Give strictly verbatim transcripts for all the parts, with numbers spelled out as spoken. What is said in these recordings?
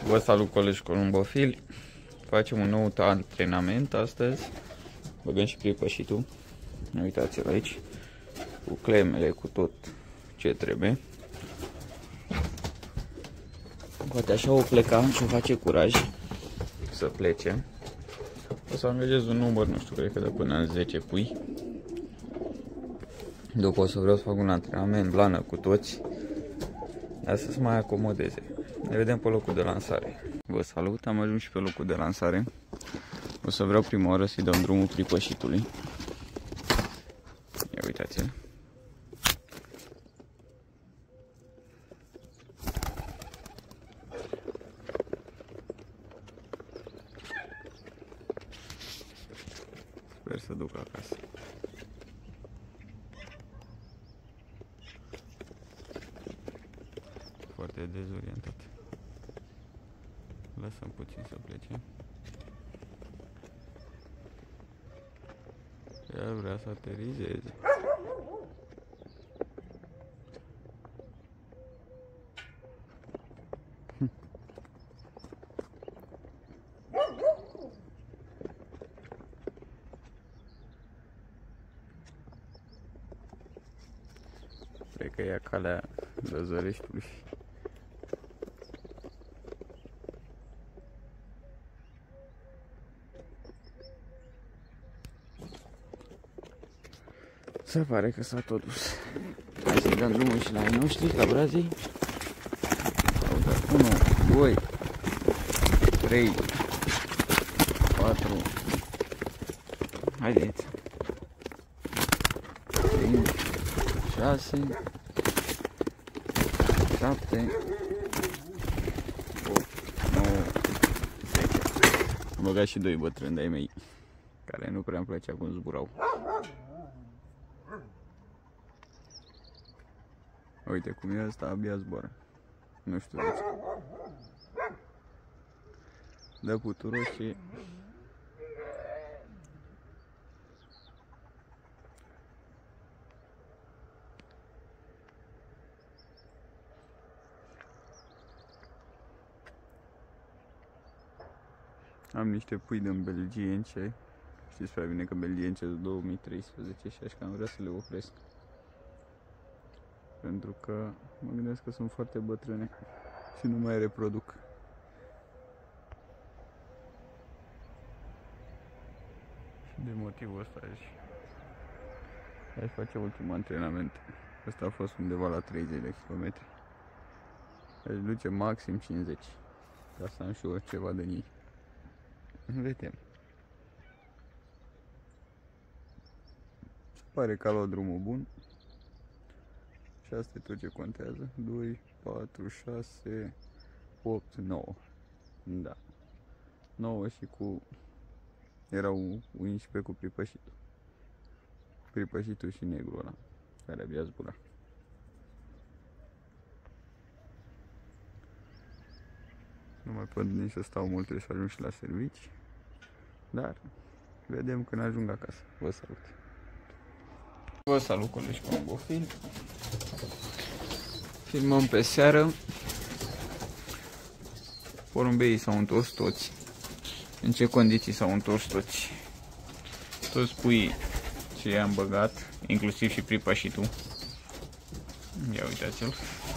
Vă salut, colegi columbofili. Facem un nou antrenament astăzi. Băgăm și pripășitul. Uitați-l aici. Cu clemele, cu tot ce trebuie. Poate așa o pleca și o face curaj să plece. O să angajez un număr, nu știu, cred că de până în zece pui. După o să vreau să fac un antrenament blană cu toți, dar să se mai acomodeze. Ne vedem pe locul de lansare. Vă salut, am ajuns și pe locul de lansare. O să vreau prima oară să-i dăm drumul pripășitului. Ia uitați-l. Sper să duc acasă. Foarte dezorientat. Lăsăm puțin să plece. Ea vrea să aterizeze. Cred că ia calea Lăzăreștiului. Se pare că s-a tot dus. Hai să-i dăm drumul și la ai noștri, la brazii. unu, doi, trei, patru. Haideți. cinci, șase, șapte, opt, nouă, zece. Am băgat și doi bătrâni de-ai mei, care nu prea îmi plăcea cum zburau. Uite cum e ăsta, abia zboară. Nu știu de ce. Dă puturos și... Am niște pui din belgience. Știți prea bine că belgience de două mii treisprezece și așa că am vrea să le opresc. Pentru că mă gândesc că sunt foarte bătrâne și nu mai reproduc. Și de motivul ăsta aș, aș face ultimul antrenament. Ăsta a fost undeva la treizeci de kilometri. Aș duce maxim cincizeci. Ca să am și eu ceva de ei. Vedem. Se pare că a luat drumul bun. Și asta e tot ce contează. doi, patru, șase, opt, nouă. Da. nouă și cu... Erau unsprezece cu pripășitul. Pripășitul și negru ăla, care abia zbura. Nu mai pot nici să stau mult, trebuie să ajung și la servici. Dar vedem când ajung acasă. Vă salut! Vă salut, colegi columbofili. Filmăm pe seară. Porumbeii s-au întors toți. În ce condiții s-au întors toți? Toți puii ce i-am băgat, inclusiv și pripășitul. Ia uitați-l.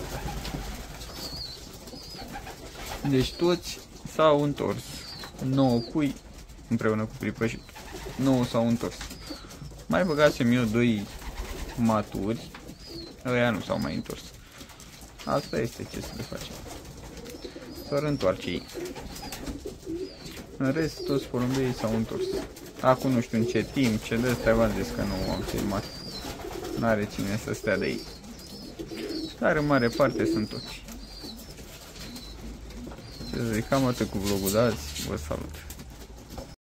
Deci toți s-au întors. nouă pui împreună cu pripășitul. nouă s-au întors. Mai băgasem eu doi maturi. Ăia nu s-au mai întors. Asta este ce să le facem. S-ar întoarce ei. În rest, toți porumbeii s-au întors. Acum nu știu în ce timp, ce de ăsta v-am zis că nu am filmat. N-are cine să stea de ei. Dar în mare parte sunt toți. Ce să zic, cam atât cu vlogul de azi. Vă salut!